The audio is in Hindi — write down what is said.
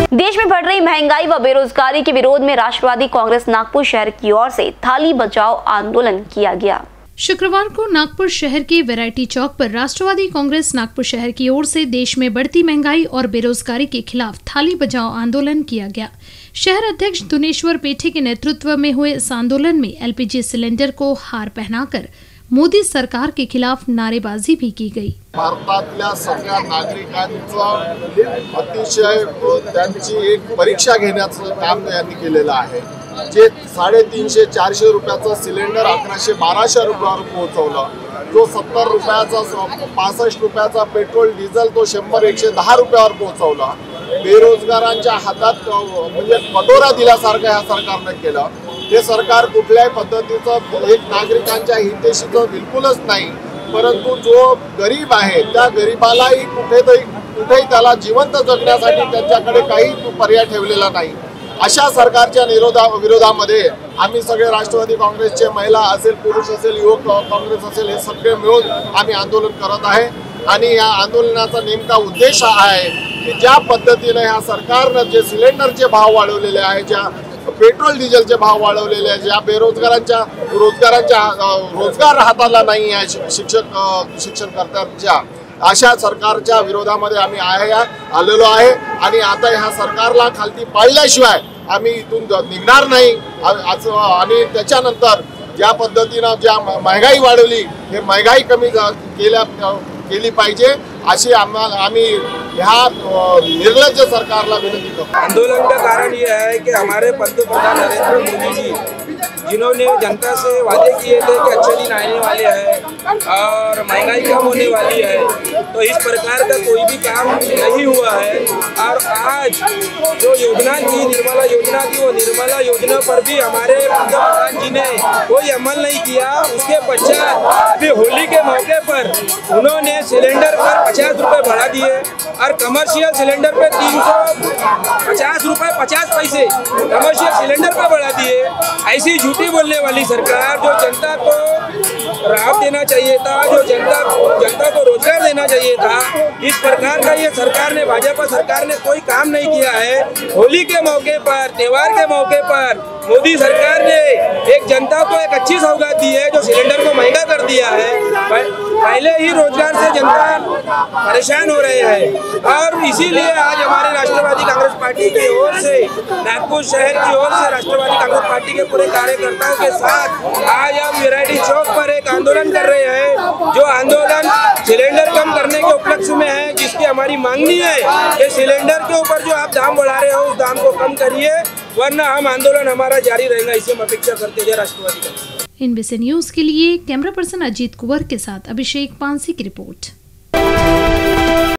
देश में बढ़ रही महंगाई व बेरोजगारी के विरोध में राष्ट्रवादी कांग्रेस नागपुर शहर की ओर से थाली बचाओ आंदोलन किया गया। शुक्रवार को नागपुर शहर के वैरायटी चौक पर राष्ट्रवादी कांग्रेस नागपुर शहर की ओर से देश में बढ़ती महंगाई और बेरोजगारी के खिलाफ थाली बचाओ आंदोलन किया गया। शहर अध्यक्ष दुनेश्वर पेठे के नेतृत्व में हुए इस आंदोलन में एलपीजी सिलेंडर को हार पहनाकर मोदी सरकार के खिलाफ नारेबाजी भी की गई। भारतातल्या सगळ्या नागरिकांचं अतिशय त्यांची एक परीक्षा घेण्याचं काम यांनी केलेलं आहे। जे 350-400 रुपयाचं सिलेंडर 1100-1200 रुपयावर पोहोचवलं, जो 70 रुपयाचा 65 रुपयाचा पेट्रोल डिझेल तो 100-110 रुपयावर पोहोचवला। बेरोजगारांच्या हातात म्हणजे कटोरा दिल्यासारखं ह्या सरकारने केलं। हे सरकार कुठल्याही पद्धतीचं एक नागरिकांच्या हितेशीचं बिलकुलच नाही, परंतु जो गरीब आहे त्या गरीबालाही कुठेही त्याला जिवंत जगण्यासाठी त्यांच्याकडे काही पर्याय ठेवलेला नाही। अशा सरकारच्या विरोधामध्ये आम्ही सगळे राष्ट्रवादी काँग्रेसचे महिला असेल, पुरुष असेल, युवक काँग्रेस असेल, हे सगळे मिळून आम्ही आंदोलन करत आहे। आणि या आंदोलनाचा नेमका उद्देश आहे की ज्या पद्धतीने ह्या सरकारने जे सिलेंडरचे भाव वाढवलेले आहे, ज्या पेट्रोल डिझेलचे भाव वाढवलेले आहे, ज्या बेरोजगारांच्या रोजगार हाताला नाही आहे शिक्षणकर्त्यांच्या, अशा सरकारच्या विरोधामध्ये आम्ही आलेलो आहे। आणि आता ह्या सरकारला खालती पाडल्याशिवाय आम्ही इथून निघणार नाही। आणि त्याच्यानंतर ज्या पद्धतीने ज्या महंगाई वाढवली, हे महंगाई कमी केली पाहिजे अशी आम्ही ह्या निर्लज्ज सरकारला विनंती करतो। आंदोलन का कारण ये है कि हमारे पंतप्रधान नरेंद्र मोदी जी, जिन्होंने जनता से वादे किए थे कि अच्छे दिन आने वाले हैं और महंगाई कम होने वाली है, तो इस प्रकार का कोई भी काम नहीं हुआ है। और आज जो योजना थी, निर्मला योजना थी, वो निर्मला योजना पर भी हमारे पंतप्रधान जी ने कोई अमल नहीं किया। उसके पश्चात अभी होली के मौके पर उन्होंने सिलेंडर पर 50 रुपये बढ़ा दिए और कमर्शियल सिलेंडर पे 350 रुपये 50 पैसे कमर्शियल सिलेंडर पे बढ़ा दिए। ऐसी झूठी बोलने वाली सरकार, जो जनता को राहत देना चाहिए था, जो जनता को रोजगार देना चाहिए था, इस प्रकार का ये सरकार ने, भाजपा सरकार ने कोई काम नहीं किया है। होली के मौके पर, त्योहार के मौके पर मोदी सरकार ने एक जनता को एक अच्छी सौगात दी है, जो सिलेंडर को महंगा कर दिया है। पहले ही रोजगार से जनता परेशान हो रहे हैं और इसीलिए आज हमारे राष्ट्रवादी कांग्रेस पार्टी की ओर से, नागपुर शहर की ओर से राष्ट्रवादी कांग्रेस पार्टी के पूरे कार्यकर्ताओं के साथ आज हम वैरायटी चौक पर एक आंदोलन कर रहे हैं। जो आंदोलन सिलेंडर कम करने के उपलक्ष्य में है, जिसकी हमारी मांगनी है कि सिलेंडर के ऊपर जो आप दाम बढ़ा रहे हो उस दाम को कम करिए, वरना हम आंदोलन हमारा जारी रहेगा। इसे हम अपेक्षा करते हैं राष्ट्रवादी कांग्रेस। NBC न्यूज के लिए कैमरा पर्सन अजीत कुंवर के साथ अभिषेक पांसी की रिपोर्ट।